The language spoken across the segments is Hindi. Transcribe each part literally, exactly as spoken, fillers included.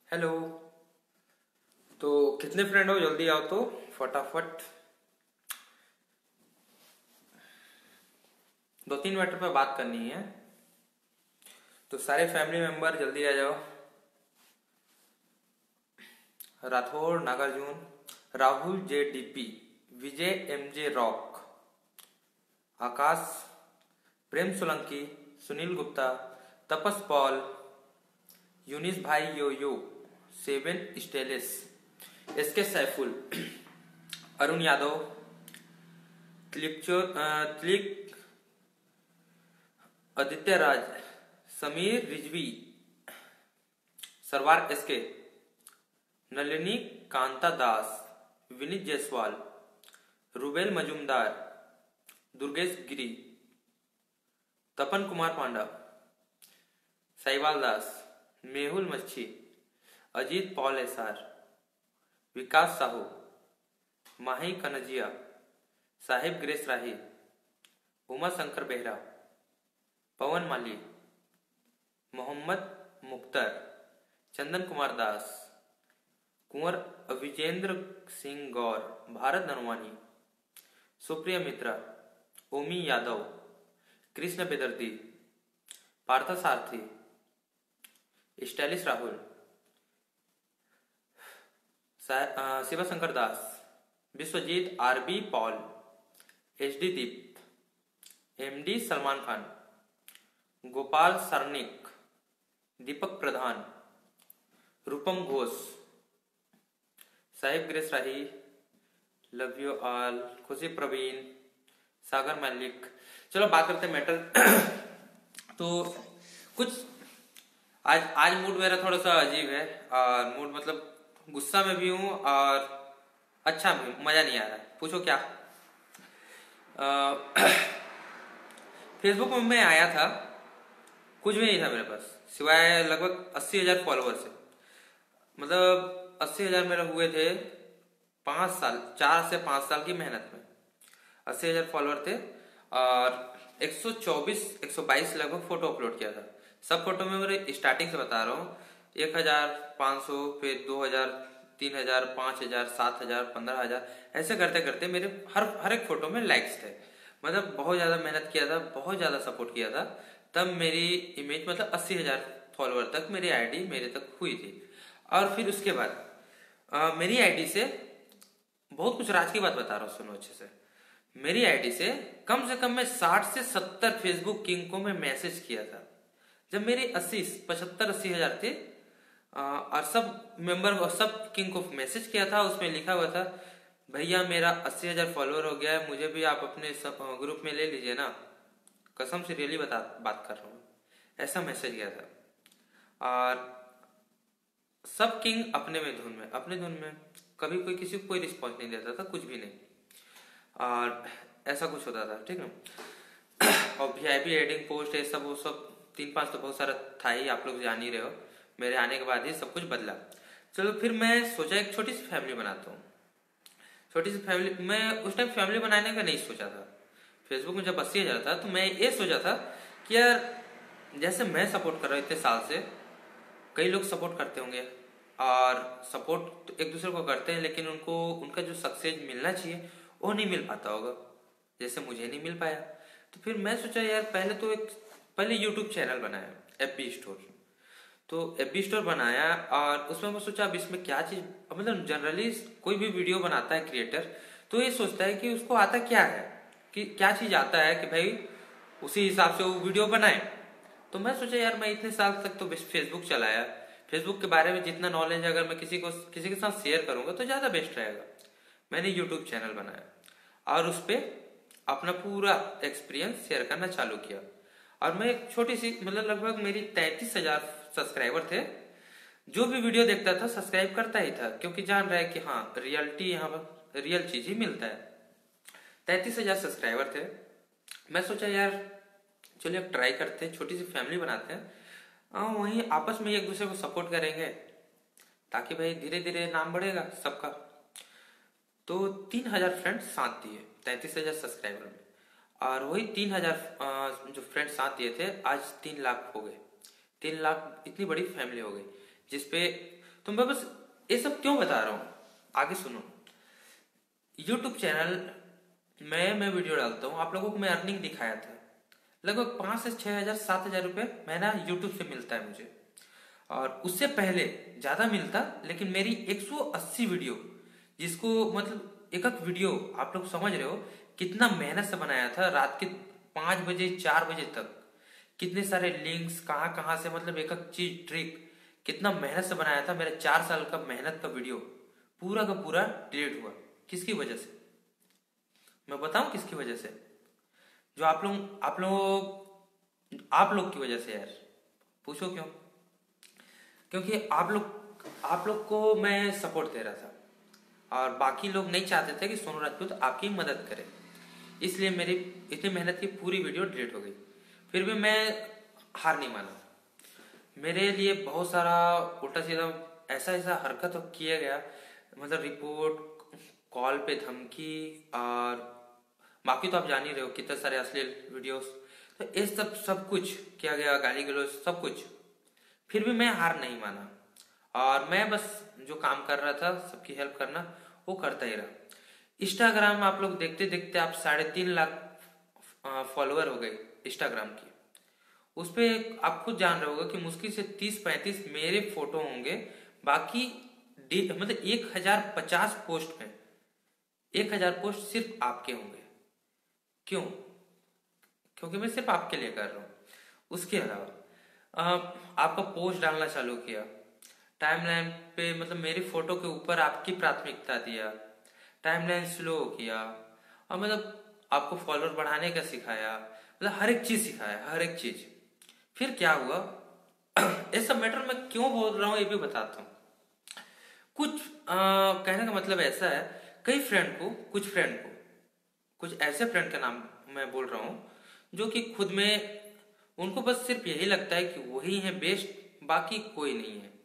हेलो। तो कितने फ्रेंड हो, जल्दी आओ तो फटाफट। दो तीन मैटर पे बात करनी है, तो सारे फैमिली मेंबर जल्दी आ जाओ। Rathore Nagarjuna, Rahul J DP, Vijay M J Rock, Akash, Prem Solanki, Sunil Gupta, Tapas Paul, Younis bhai yo yo, seven स्टेलिस, एस के सैफुल, अरुण यादव, त्लिक, Aditya Raj, Sameer Rizvi, Sarwar SK, Nalini Kanta Das, Vineet Jaiswal, Rubel Majumdar, Durgesh Giri, Tapan Kumar Panda, Saiwal Das, Mehul Machhi, Ajit Paul SR, Vikas Sahu, Mahi Kanjia, Sahib Grace Rahi, Uma Shankar Behera, Pawan Mali, Mohammad Mukhtar, Chandan Kumar Das, Kunwar Avijendra Singh Gaur, Bharat Narwani, Supriya Mitra, Omi Yadav, Krishna Bedardi, Partha Sarathi, stylish Rahul, Shivshankar Das, Vishwajit, RB Paul, H D Deep, MD Salman Khan, Gopal Sarnik, Deepak Pradhan, Rupam Ghosh, Sahib Grace Rahi, love you all, Khushi Praveen, सागर मलिक। चलो बात करते हैं मैटर। तो कुछ आज आज मूड मेरा थोड़ा सा अजीब है, और मूड मतलब गुस्सा में भी हूँ और अच्छा भी, मजा नहीं आ रहा है। पूछो क्या। फेसबुक में मैं आया था, कुछ भी नहीं था मेरे पास सिवाय लगभग अस्सी हजार फॉलोअर से। मतलब अस्सी हजार मेरे हुए थे पांच साल, चार से पांच साल की मेहनत में अस्सी हजार फॉलोअर थे, और एक सौ चौबीस एक सौ बाईस लगभग फोटो अपलोड किया था। सब फोटो में मेरे स्टार्टिंग से बता रहा हूँ, एक हजार पाँच सौ, फिर दो हजार, तीन हजार, पाँच हजार, सात हजार, पंद्रह हजार, ऐसे करते करते मेरे हर हर एक फोटो में लाइक्स थे। मतलब बहुत ज्यादा मेहनत किया था, बहुत ज्यादा सपोर्ट किया था, तब मेरी इमेज मतलब अस्सी हजार फॉलोअर तक मेरी आईडी मेरे तक हुई थी। और फिर उसके बाद आ, मेरी आईडी से बहुत कुछ राज की बात बता रहा हूँ, सुनो अच्छे से। मेरी आईडी से कम से कम मैं साठ से सत्तर फेसबुक किंग को मैं मैसेज किया था जब मेरे अस्सी पचहत्तर अस्सी हजार थे। और सब मेंबर सब किंग को मैसेज किया था, उसमें लिखा हुआ था, भैया मेरा अस्सी हजार फॉलोअर हो गया है, मुझे भी आप अपने सब ग्रुप में ले लीजिए ना, कसम से रियली बता बात कर रहा हूँ, ऐसा मैसेज किया था। और सब किंग अपने में धुन में अपने धुन में, कभी कोई किसी को कोई रिस्पॉन्स नहीं देता था, कुछ भी नहीं, और ऐसा कुछ होता था, ठीक है। और वीआईपी एडिंग पोस्ट है सब, वो सब तीन पांच तो बहुत सारा था ही, आप लोग जान ही रहे हो। मेरे आने के बाद ही सब कुछ बदला। चलो फिर मैं सोचा एक छोटी सी फैमिली बनाता हूँ। छोटी सी फैमिली, मैं उस टाइम फैमिली बनाने का नहीं सोचा था। फेसबुक में जब अस्सी हजार था तो मैं ये सोचा था कि यार जैसे मैं सपोर्ट कर रहा हूँ इतने साल से, कई लोग सपोर्ट करते होंगे, और सपोर्ट तो एक दूसरे को करते हैं, लेकिन उनको उनका जो सक्सेस मिलना चाहिए वो नहीं मिल पाता होगा, जैसे मुझे नहीं मिल पाया। तो फिर मैं सोचा यार पहले तो एक पहले यूट्यूब चैनल बनाया, एफबी स्टोर। तो एफबी स्टोर बनाया, और उसमें मैं सोचा अब इसमें क्या चीज, मतलब जनरली कोई भी वीडियो बनाता है क्रिएटर तो ये सोचता है कि उसको आता क्या है, कि क्या चीज आता है कि भाई उसी हिसाब से वो वीडियो बनाए। तो मैं सोचा यार मैं इतने साल तक तो फेसबुक चलाया, फेसबुक के बारे में जितना नॉलेज अगर मैं किसी को किसी के साथ शेयर करूंगा तो ज्यादा बेस्ट रहेगा। मैंने यूट्यूब चैनल बनाया और उस पर अपना पूरा एक्सपीरियंस शेयर करना चालू किया। और मैं एक छोटी सी, मतलब लगभग मेरी तैतीस हजार सब्सक्राइबर थे। जो भी वीडियो देखता था सब्सक्राइब करता ही था, क्योंकि जान रहा है कि हाँ रियलिटी यहाँ पर रियल चीज ही मिलता है। तैतीस हजार सब्सक्राइबर थे। मैं सोचा यार चलिए अब ट्राई करते हैं, छोटी सी फैमिली बनाते हैं, और वहीं आपस में एक दूसरे को सपोर्ट करेंगे, ताकि भाई धीरे धीरे नाम बढ़ेगा सबका। तो तीन हजार फ्रेंड साथ दिए तैतीस हजार सब्सक्राइबर में, और वही तीन हजार जो फ्रेंड साथ दिए थे आज तीन लाख हो गए। तीन लाख इतनी बड़ी फैमिली हो गई, जिसपे तो मैं बस ये सब क्यों बता रहा हूँ, आगे सुनो। यूट्यूब चैनल में मैं वीडियो डालता हूँ, आप लोगों को मैं अर्निंग दिखाया था, लगभग पाँच से छः हजार सात हजार रुपये महीना यूट्यूब से मिलता है मुझे। और उससे पहले ज़्यादा मिलता, लेकिन मेरी एक सौ अस्सी वीडियो, जिसको मतलब एक एक वीडियो आप लोग समझ रहे हो कितना मेहनत से बनाया था, रात के पाँच बजे चार बजे तक, कितने सारे लिंक्स कहाँ कहाँ से, मतलब एक एक चीज ट्रिक कितना मेहनत से बनाया था। मेरा चार साल का मेहनत का वीडियो पूरा का पूरा डिलीट हुआ। किसकी वजह से, मैं बताऊं किसकी वजह से? जो आप लोग आप लोग आप लोग की वजह से यार। पूछो क्यों? क्योंकि आप लोग आप लोग को मैं सपोर्ट दे रहा था और बाकी लोग नहीं चाहते थे कि सोनू राजपूत आपकी मदद करे, इसलिए मेरी इतनी मेहनत की पूरी वीडियो डिलीट हो गई। फिर भी मैं हार नहीं माना। मेरे लिए बहुत सारा उल्टा सीधा ऐसा ऐसा हरकत किया गया, मतलब रिपोर्ट, कॉल पे धमकी, और बाकी तो आप जान ही रहे हो कितने सारे अश्लील वीडियोस, तो ये सब सब कुछ किया गया, गाली गलौज सब कुछ। फिर भी मैं हार नहीं माना और मैं बस जो काम कर रहा था सबकी हेल्प करना, वो करता ही रहा। इंस्टाग्राम आप लोग देखते देखते आप साढ़े तीन लाख फॉलोअर हो गए इंस्टाग्राम की। उस पर आप खुद जान रहे होगा कि मुश्किल से तीस पैंतीस मेरे फोटो होंगे, बाकी मतलब एक हजार पचास पोस्ट में एक हजार पोस्ट सिर्फ आपके होंगे। क्यों? क्योंकि मैं सिर्फ आपके लिए कर रहा हूँ। उसके अलावा आपका पोस्ट डालना चालू किया, टाइमलाइन पे मतलब मेरी फोटो के ऊपर आपकी प्राथमिकता दिया, टाइमलाइन स्लो किया, और मतलब आपको फॉलोअर बढ़ाने का सिखाया, मतलब हर एक चीज सिखाया, हर एक चीज। फिर क्या हुआ ये सब मैटर मैं क्यों बोल रहा हूँ ये भी बताता हूँ। कुछ आ, कहने का मतलब ऐसा है, कई फ्रेंड को कुछ फ्रेंड को कुछ ऐसे फ्रेंड का नाम मैं बोल रहा हूँ जो कि खुद में उनको बस सिर्फ यही लगता है कि वही है बेस्ट, बाकी कोई नहीं है।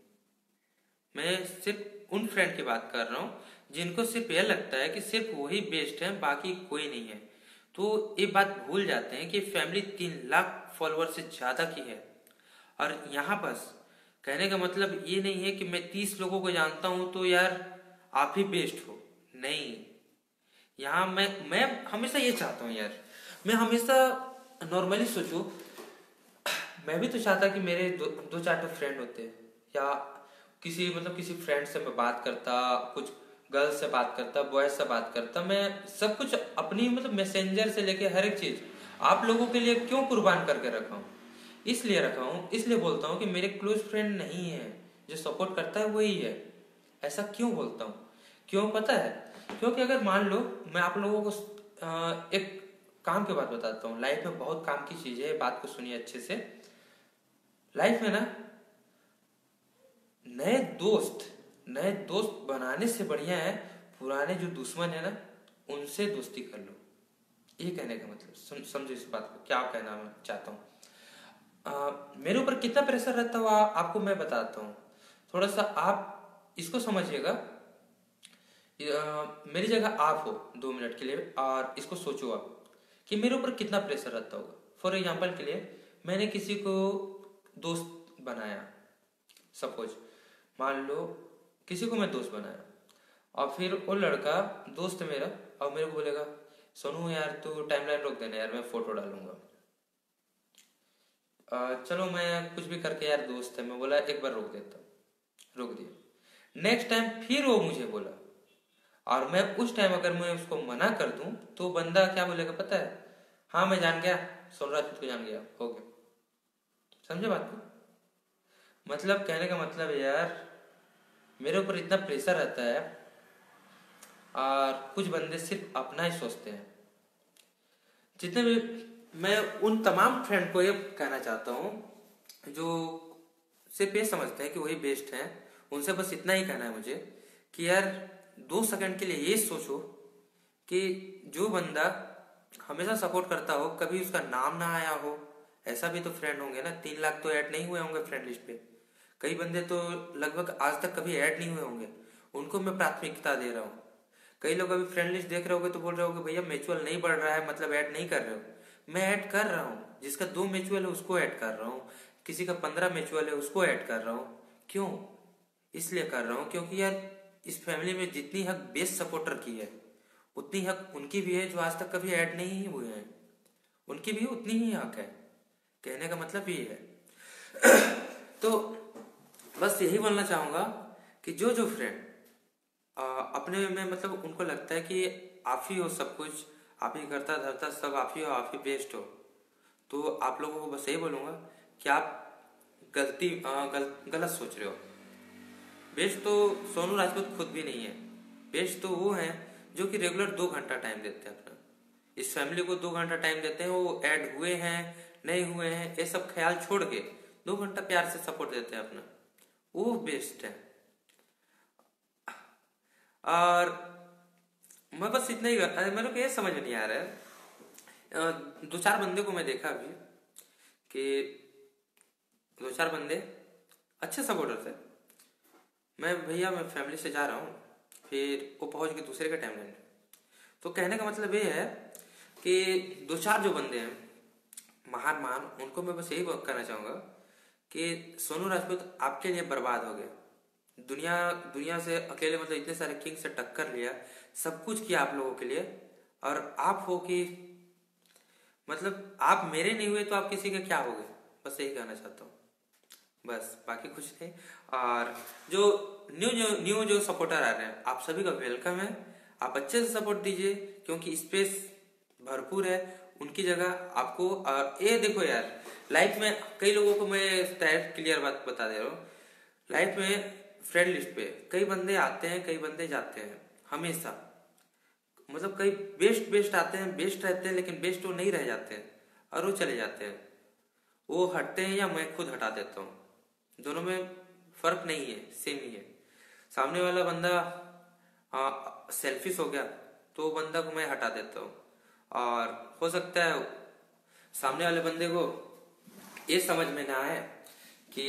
मैं सिर्फ उन फ्रेंड की बात कर रहा हूँ जिनको सिर्फ यह लगता है कि सिर्फ वही बेस्ट है, बाकी कोई नहीं है। तो ये बात भूल जाते हैं कि फैमिली तीन लाख फॉलोअर से ज्यादा की है। और यहाँ बस कहने का मतलब ये नहीं है कि मैं तीस लोगों को जानता हूँ तो यार आप ही बेस्ट हो, नहीं। यहाँ मैं मैं हमेशा ये चाहता हूँ यार, मैं हमेशा नॉर्मली सोचूं, मैं भी तो चाहता कि मेरे दो, दो चार फ्रेंड होते, या किसी मतलब किसी फ्रेंड से मैं बात करता, कुछ गर्ल्स से बात करता, बॉयज से बात करता, मैं सब कुछ अपनी मतलब मैसेंजर से लेके हर एक चीज आप लोगों के लिए क्यों कुर्बान करके रखा हूँ? इसलिए रखा हूँ, इसलिए बोलता हूँ कि मेरे क्लोज फ्रेंड नहीं है, जो सपोर्ट करता है वही है। ऐसा क्यों बोलता हूँ? क्यों पता है? क्योंकि अगर मान लो मैं आप लोगों को एक काम की बात बताता हूँ, लाइफ में बहुत काम की चीज है, बात को सुनिए अच्छे से। लाइफ में ना नए दोस्त नए दोस्त बनाने से बढ़िया है पुराने जो दुश्मन है ना उनसे दोस्ती कर लो। ये कहने का मतलब समझो इस बात को, क्या कहना मैं चाहता हूँ। मेरे ऊपर कितना प्रेशर रहता हुआ आपको मैं बताता हूँ, थोड़ा सा आप इसको समझिएगा। मेरी जगह आप हो दो मिनट के लिए और इसको सोचो आप कि मेरे ऊपर कितना प्रेशर रहता होगा। फॉर एग्जाम्पल के लिए मैंने किसी को दोस्त बनाया, सपोज मान लो किसी को मैं दोस्त बनाया, और फिर वो लड़का दोस्त मेरा और मेरे को बोलेगा सोनू यार तू टाइमलाइन रोक देना यार, मैं फोटो डालूंगा। चलो मैं कुछ भी करके यार दोस्त है, मैं बोला एक बार रोक देता, रोक दिया। नेक्स्ट टाइम फिर वो मुझे बोला और मैं उस टाइम अगर मैं उसको मना कर दूं तो बंदा क्या बोलेगा पता है? हाँ मैं जान गया, सोनू राजपूत को जान गया, हो गया। समझे बात को? मतलब कहने का मतलब यार मेरे ऊपर इतना प्रेशर रहता है और कुछ बंदे सिर्फ अपना ही सोचते हैं। जितने भी मैं उन तमाम फ्रेंड को ये कहना चाहता हूँ जो सिर्फ ये समझते हैं कि वही बेस्ट हैं, उनसे बस इतना ही कहना है मुझे कि यार दो सेकंड के लिए ये सोचो कि जो बंदा हमेशा सपोर्ट करता हो कभी उसका नाम ना आया हो, ऐसा भी तो फ्रेंड होंगे ना। तीन लाख तो ऐड नहीं हुए होंगे फ्रेंड लिस्ट पे, कई बंदे तो लगभग आज तक कभी ऐड नहीं हुए होंगे, उनको मैं प्राथमिकता दे रहा हूँ। कई लोग अभी फ्रेंड लिस्ट देख रहे होगे तो बोल रहे होगे भैया म्यूचुअल नहीं बढ़ रहा है मतलब ऐड नहीं कर रहे हो। मैं ऐड कर रहा हूँ, जिसका दो म्यूचुअल है उसको ऐड कर रहा हूँ, किसी का पंद्रह म्यूचुअल है उसको ऐड कर रहा हूँ। क्यों? इसलिए कर रहा हूँ क्योंकि यार इस फैमिली में जितनी हक बेस्ट सपोर्टर की है उतनी हक उनकी भी है जो आज तक कभी ऐड नहीं हुए हैं, उनकी भी उतनी ही हक है। कहने का मतलब ये है। तो बस यही बोलना चाहूँगा कि जो जो फ्रेंड अपने में मतलब उनको लगता है कि आप ही हो सब कुछ, आप ही करता धरता सब आप ही हो, आप ही बेस्ट हो, तो आप लोगों को बस यही बोलूँगा कि आप गलती गल, गलत सोच रहे हो। बेस्ट तो सोनू राजपूत खुद भी नहीं है, बेस्ट तो वो हैं जो कि रेगुलर दो घंटा टाइम देते हैं अपना, इस फैमिली को दो घंटा टाइम देते हैं। वो ऐड हुए हैं नहीं हुए हैं ये सब ख्याल छोड़ के दो घंटा प्यार से सपोर्ट देते हैं अपना, वो बेस्ट है। और मैं बस इतना ही कर, मेरे को ये समझ में नहीं आ रहा है, दो चार बंदे को मैं देखा अभी कि दो चार बंदे अच्छे सपोर्टर थे, मैं भैया मैं फैमिली से जा रहा हूँ, फिर वो पहुँच के दूसरे का टाइम लेने। तो कहने का मतलब ये है कि दो चार जो बंदे हैं महान महान, उनको मैं बस यही कहना चाहूँगा कि सोनू राजपूत आपके लिए बर्बाद हो गया। दुनिया दुनिया से अकेले मतलब इतने सारे किंग से टक्कर लिया, सब कुछ किया आप लोगों के लिए, और आप हो कि मतलब आप मेरे नहीं हुए तो आप किसी के क्या हो गए, बस यही कहना चाहता हूँ, बस बाकी कुछ नहीं। और जो न्यू जो न्यू जो सपोर्टर आ रहे हैं आप सभी का वेलकम है, आप अच्छे से सपोर्ट दीजिए क्योंकि स्पेस भरपूर है उनकी जगह आपको। और ये देखो यार लाइफ में कई लोगों को मैं डायरेक्ट क्लियर बात बता दे रहा हूँ, लाइफ में फ्रेंड लिस्ट पे कई बंदे आते हैं कई बंदे जाते हैं हमेशा, मतलब कई बेस्ट बेस्ट आते हैं बेस्ट रहते हैं लेकिन बेस्ट वो नहीं रह जाते हैं और वो चले जाते हैं, वो हटते हैं या मैं खुद हटा देता हूँ, दोनों में फर्क नहीं है, सेम ही है। सामने वाला बंदा सेल्फिश हो गया तो वो बंदा को मैं हटा देता हूँ, और हो सकता है सामने वाले बंदे को ये समझ में ना आए कि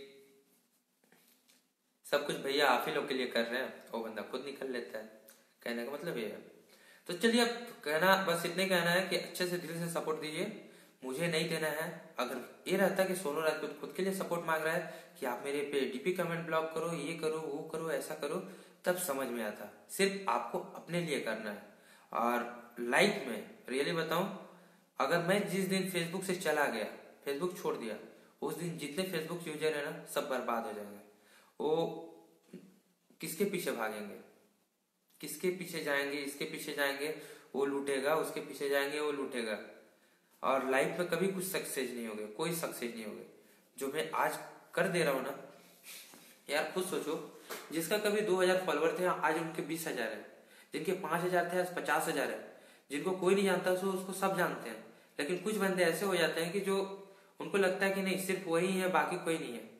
सब कुछ भैया आप ही लोग के लिए कर रहे हैं, वो बंदा खुद निकल लेता है। कहने का मतलब ये है। तो चलिए अब कहना बस इतने कहना है कि अच्छे से दिल से सपोर्ट दीजिए, मुझे नहीं देना है। अगर ये रहता कि सोनू राजपूत खुद के लिए सपोर्ट मांग रहा है कि आप मेरे पे डीपी कमेंट ब्लॉक करो, ये करो वो करो ऐसा करो, तब समझ में आता। सिर्फ आपको अपने लिए करना है। और लाइफ में रियली बताऊं, अगर मैं जिस दिन फेसबुक से चला गया, फेसबुक छोड़ दिया, उस दिन जितने फेसबुक यूजर है ना सब बर्बाद हो जाएंगे। वो किसके पीछे भागेंगे, किसके पीछे जाएंगे, इसके पीछे जाएंगे वो लूटेगा, उसके पीछे जाएंगे वो लूटेगा, और लाइफ में कभी कुछ सक्सेस नहीं होगा, कोई सक्सेस नहीं होगा। जो मैं आज कर दे रहा हूँ ना यार, खुद सोचो, जिसका कभी दो हजार फॉलोवर थे आज उनके बीस हजार है, जिनके पांच हजार थे आज पचास हजार है, जिनको कोई नहीं जानता सो उसको सब जानते हैं। लेकिन कुछ बंदे ऐसे हो जाते हैं कि जो उनको लगता है कि नहीं सिर्फ वही है बाकी कोई नहीं है।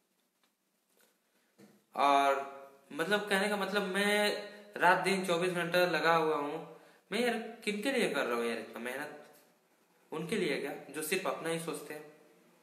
और मतलब कहने का मतलब मैं रात दिन चौबीस घंटा लगा हुआ हूँ, मैं यार किनके लिए कर रहा हूँ यार इतना मेहनत, उनके लिए क्या जो सिर्फ अपना ही सोचते हैं।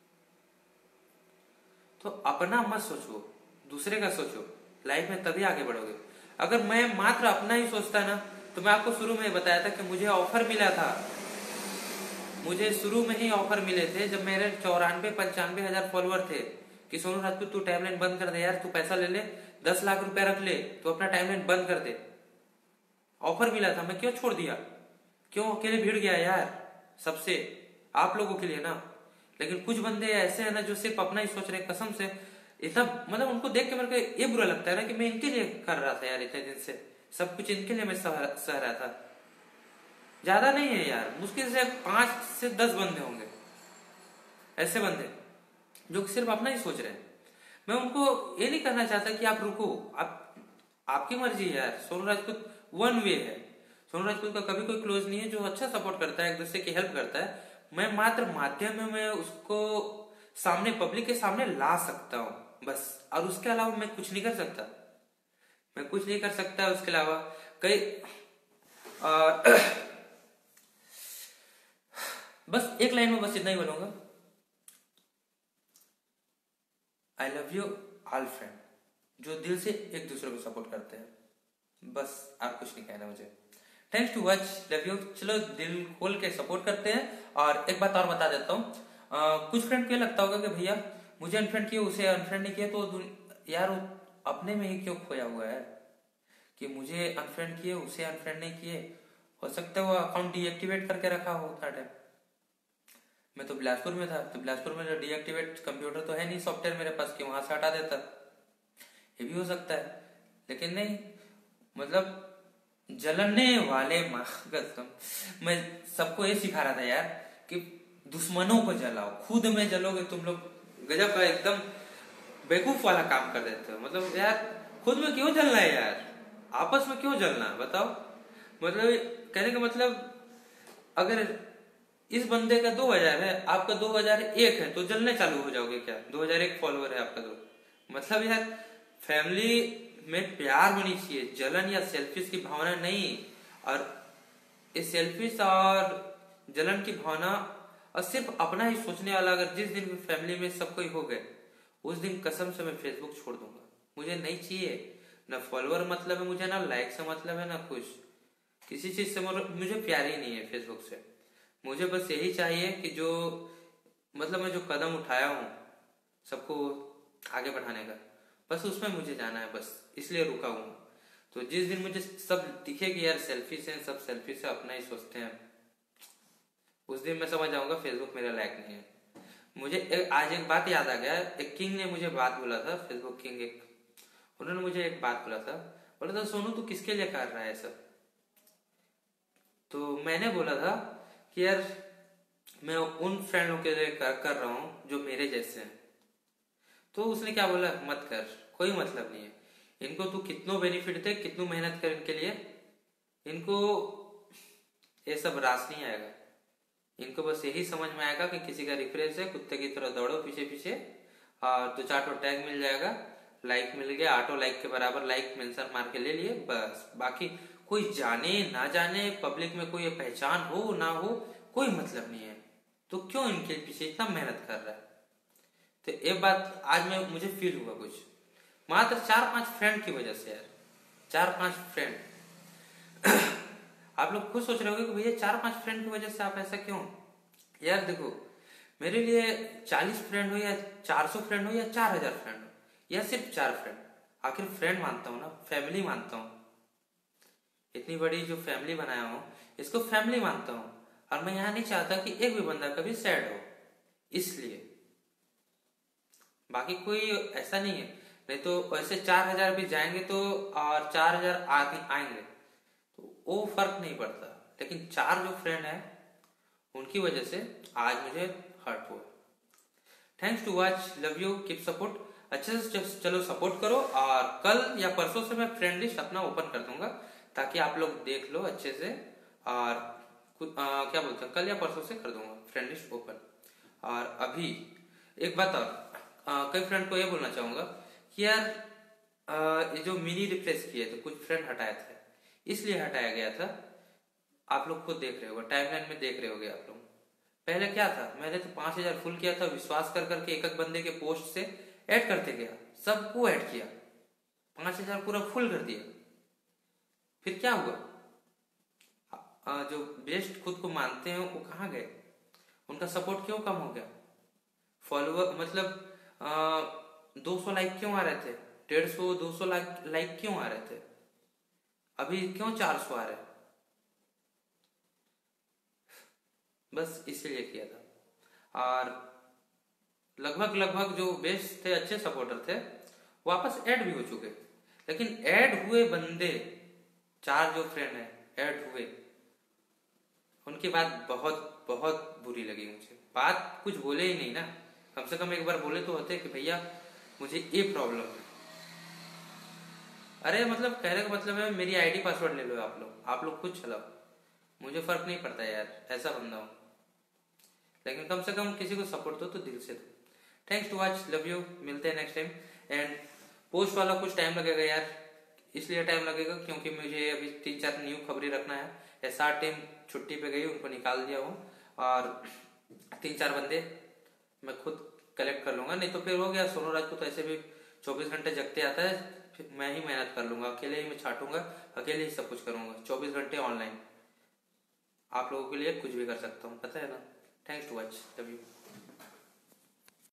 तो अपना मत सोचो, दूसरे का सोचो, लाइफ में तभी आगे बढ़ोगे। अगर मैं मात्र अपना ही सोचता ना, तो मैं आपको शुरू में बताया था कि मुझे ऑफर मिला था, मुझे शुरू में ही ऑफर मिले थे जब मेरे चौरानवे पंचानवे हजार फॉलोअर थे कि सोनू राजपूत तू टाइमलाइन बंद कर दे यार, तू पैसा ले ले, दस लाख रुपया रख ले, तू अपना टाइमलाइन बंद कर दे। ऑफर मिला था, मैं क्यों छोड़ दिया, क्यों अकेले भिड़ गया यार सबसे, आप लोगों के लिए ना। लेकिन कुछ बंदे ऐसे हैं ना जो सिर्फ अपना ही सोच रहे, कसम से इतना मतलब उनको देख के मेरे को ये बुरा लगता है ना कि मैं इनके लिए कर रहा था यार, इतने दिन से सब कुछ इनके लिए मैं सह, सह रहा था। ज्यादा नहीं है यार, मुश्किल से पांच से दस बंदे होंगे ऐसे बंदे जो सिर्फ अपना ही सोच रहे हैं। मैं उनको ये नहीं कहना चाहता कि आप रुको, आप आपकी मर्जी है यार। सोनू राजपूत वन वे है, सोनू राजपूत का कभी कोई क्लोज नहीं है, जो अच्छा सपोर्ट करता है, एक दूसरे की हेल्प करता है। मैं मात्र माध्यम में मैं उसको सामने पब्लिक के सामने ला सकता हूँ बस, और उसके अलावा मैं कुछ नहीं कर सकता, मैं कुछ नहीं कर सकता उसके अलावा। कई आ, बस एक लाइन में बस इतना ही बोलूंगा, I love you all friend, जो दिल से एक दूसरे को सपोर्ट करते हैं, बस आप कुछ नहीं कहना मुझे। Thanks to watch, love you. चलो दिल खोल के सपोर्ट करते हैं। और एक बात और बता देता हूँ, कुछ फ्रेंड को लगता होगा कि भैया मुझे अनफ्रेंड किया उसे अनफ्रेंड नहीं किया, तो यार अपने में ही क्यों खोया हुआ है कि मुझे अनफ्रेंड किए, उसे अनफ्रेंड नहीं किए। हो सकता है वो अकाउंट डीएक्टिवेट करके रखा हो उतना टाइम। मैं तो बिलासपुर में था, तो बिलासपुर में डीएक्टिवेट कंप्यूटर तो है नहीं, सॉफ्टवेयर मेरे पास, कि वहां से हटा देता। ये भी हो सकता है, लेकिन नहीं, मतलब जलने वाले माँ कसम, मैं सबको ये सिखा रहा था यार कि दुश्मनों को जलाओ, खुद में जलोगे तुम लोग गजब का एकदम बेवकूफ वाला काम कर देते हो। मतलब यार खुद में क्यों जलना है यार, आपस में क्यों जलना बताओ। मतलब कहने का मतलब अगर इस बंदे का दो हजार है, आपका दो हजार एक है, तो जलने चालू हो जाओगे क्या? दो हजार एक फॉलोअर है आपका, तो मतलब यार फैमिली में प्यार होनी चाहिए, जलन या सेल्फिश की भावना नहीं। और इस सेल्फिश और जलन की भावना और सिर्फ अपना ही सोचने वाला अगर जिस दिन फैमिली में सब कोई हो गए, उस दिन कसम से मैं फेसबुक छोड़ दूंगा। मुझे नहीं चाहिए, ना फॉलोअर मतलब है मुझे, ना लाइक से मतलब है, ना कुछ किसी चीज से मुझे प्यार ही नहीं है फेसबुक से। मुझे बस यही चाहिए कि जो मतलब मैं जो कदम उठाया हूँ सबको आगे बढ़ाने का, बस उसमें मुझे जाना है, बस इसलिए रुका हूँ। तो जिस दिन मुझे सब दिखे कि यार सेल्फी से सब सेल्फी से अपना ही सोचते हैं, उस दिन मैं समझ जाऊंगा फेसबुक मेरा लायक नहीं है। मुझे एक, आज एक बात याद आ गया, एक किंग ने मुझे बात बोला था, फेसबुक किंग एक, उन्होंने मुझे एक बात बोला था, बोला था सोनू तू किसके लिए कर रहा है सब? तो मैंने बोला था कि यार मैं उन फ्रेंडों के लिए कर, कर रहा हूँ जो मेरे जैसे हैं। तो उसने क्या बोला, मत कर, कोई मतलब नहीं है, इनको तू कितनो बेनिफिट दे, कितनो मेहनत कर इनके लिए, इनको ये सब रास नहीं आएगा। इनको बस यही समझ में आएगा कि किसी का रिफ्रेश है, कुत्ते की तरह दौड़ो पीछे पीछे, और दो चार ठो टैग मिल जाएगा, लाइक मिल गया, ऑटो लाइक के बराबर लाइक मेंशन मार के ले लिए, बस। बाकी कोई जाने ना जाने, पब्लिक में कोई पहचान हो ना हो, कोई मतलब नहीं है। तो क्यों इनके पीछे इतना मेहनत कर रहा है? तो एक बात आज में मुझे फील हुआ कुछ, मात्र चार पांच फ्रेंड की वजह से यार, चार पांच फ्रेंड आप लोग खुद सोच रहे होगे कि भैया चार पांच फ्रेंड की वजह से आप ऐसा क्यों? यार देखो, मेरे लिए चालीस फ्रेंड हो या चार सौ फ्रेंड हो या चार हजार फ्रेंड हो या सिर्फ चार फ्रेंड, आखिर फ्रेंड मानता हूं ना, फैमिली मानता हूं। इतनी बड़ी जो फैमिली बनाया हूं इसको फैमिली मानता हूं, और मैं यहाँ नहीं चाहता कि एक भी बंदा कभी सैड हो, इसलिए। बाकी कोई ऐसा नहीं है, नहीं तो वैसे चार हजार भी जाएंगे तो, और चार हजार आएंगे तो वो फर्क नहीं पड़ता, लेकिन चार जो फ्रेंड है उनकी वजह से आज मुझे हर्ट हुआ। Thanks to watch, love you, keep support. अच्छे से चलो सपोर्ट करो, और कल या परसों से मैं फ्रेंड लिस्ट अपना ओपन कर दूंगा ताकि आप लोग देख लो अच्छे से। और आ, क्या बोलते हैं, कल या परसों से कर दूंगा फ्रेंड लिस्ट ओपन। और अभी एक बात और, कई फ्रेंड को ये बोलना चाहूंगा कि यार आ, ये जो मिनी रिफ्रेश किए थे, कुछ फ्रेंड हटाए थे, इसलिए हटाया गया था। आप लोग खुद देख रहे होगे, टाइमलाइन में देख रहे होगे आप लोग। पहले क्या था, मैंने तो पांच हजार फुल किया था, विश्वास कर करके एक एक बंदे के पोस्ट से ऐड करते गया, सबको ऐड किया, पांच हजार पूरा फुल कर दिया। फिर क्या हुआ, आ, जो बेस्ट खुद को मानते हैं वो कहाँ गए? उनका सपोर्ट क्यों कम हो गया? फॉलोवर मतलब दो सौ लाइक क्यों आ रहे थे, डेढ़ सौ दो सौ लाइक लाइक क्यों आ रहे थे, अभी क्यों चार सौ आ रहे? बस इसीलिए किया था। और लगभग लगभग जो बेस्ट थे, अच्छे सपोर्टर थे, वापस ऐड भी हो चुके, लेकिन ऐड हुए बंदे चार जो फ्रेंड है ऐड हुए, उनकी बात बहुत बहुत बुरी लगी मुझे। बात कुछ बोले ही नहीं ना, कम से कम एक बार बोले तो होते कि भैया मुझे ये प्रॉब्लम है। अरे मतलब कहने का मतलब है मेरी आईडी पासवर्ड ले लो आप लोग, आप लोग खुद चलाओ, मुझे फर्क नहीं पड़ता यार, ऐसा बंदा हूं, लेकिन कम से कम किसी को सपोर्ट दो तो दिल से दो। Thanks to watch, love you, मिलते हैं नेक्स्ट टाइम। एंड पोस्ट वाला कुछ टाइम लगेगा यार, इसलिए टाइम लगेगा क्योंकि मुझे अभी तीन चार न्यू खबरें रखना है। एस आर टीम छुट्टी पे गई, उनको निकाल दिया हूँ, और तीन चार बंदे मैं खुद कलेक्ट कर लूंगा, नहीं तो फिर हो गया। सोनू राजपूत ऐसे भी चौबीस घंटे जगते आता है, फिर मैं ही मेहनत कर लूंगा, अकेले ही मैं छाटूंगा, अकेले ही सब कुछ करूंगा, चौबीस घंटे ऑनलाइन, आप लोगों के लिए कुछ भी कर सकता हूँ, पता है ना। Thanks to watch, love you.